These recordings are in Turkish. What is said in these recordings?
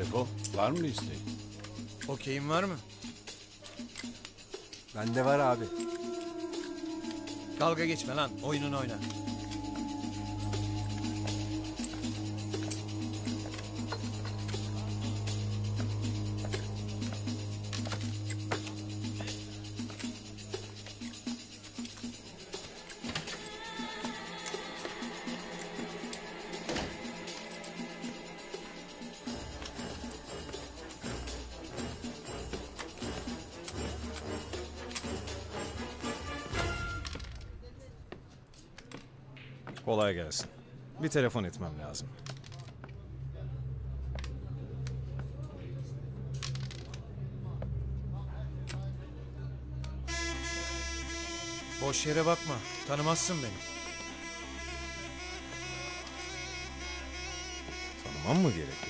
Şevko, var mı bir isteğin? Okey'in var mı? Bende var abi. Dalga geçme lan. Oyununu oyna. Kolay gelsin. Bir telefon etmem lazım. Boş yere bakma. Tanımazsın beni. Tanımam mı gerekiyor?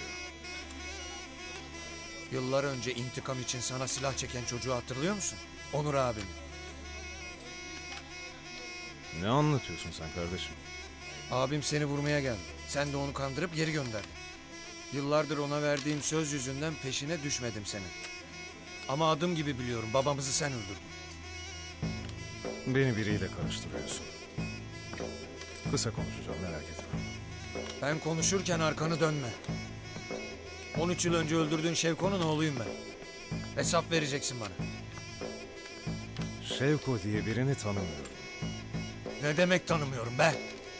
Yıllar önce intikam için sana silah çeken çocuğu hatırlıyor musun? Onur abimi. Ne anlatıyorsun sen kardeşim? Abim seni vurmaya geldi. Sen de onu kandırıp geri gönderdin. Yıllardır ona verdiğim söz yüzünden peşine düşmedim senin. Ama adım gibi biliyorum, babamızı sen öldürdün. Beni biriyle karıştırıyorsun. Kısa konuşacağım, merak etme. Ben konuşurken arkanı dönme. 13 yıl önce öldürdüğün Şevko'nun oğluyum ben. Hesap vereceksin bana. Şevko diye birini tanımıyorum. Ne demek tanımıyorum be?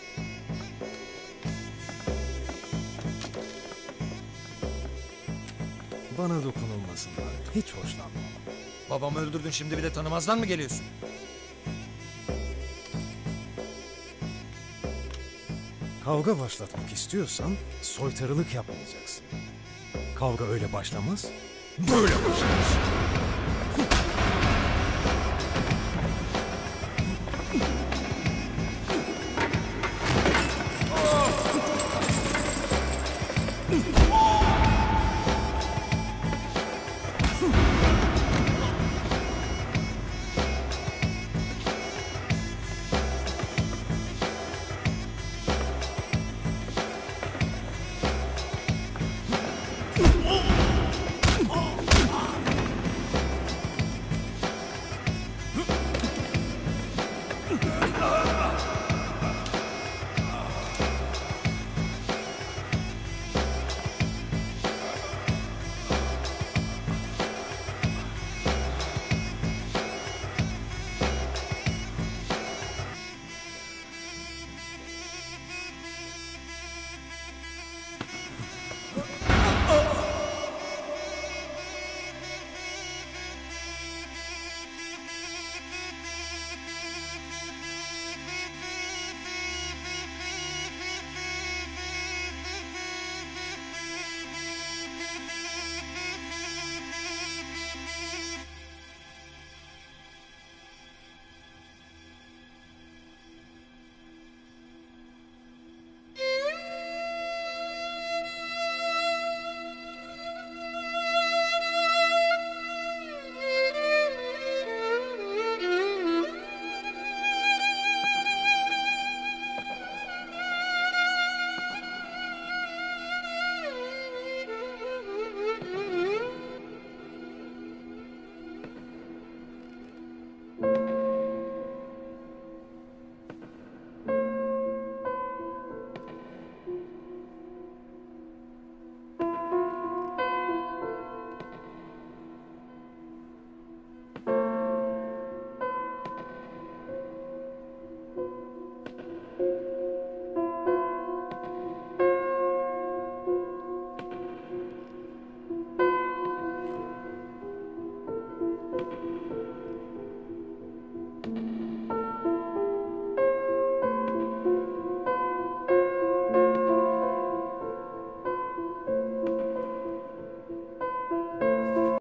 Bana dokunulmasından hiç hoşlanmam. Babamı öldürdün, şimdi bir de tanımazdan mı geliyorsun? Kavga başlatmak istiyorsan soytarılık yapmayacaksın. Kavga öyle başlamaz, böyle başlar.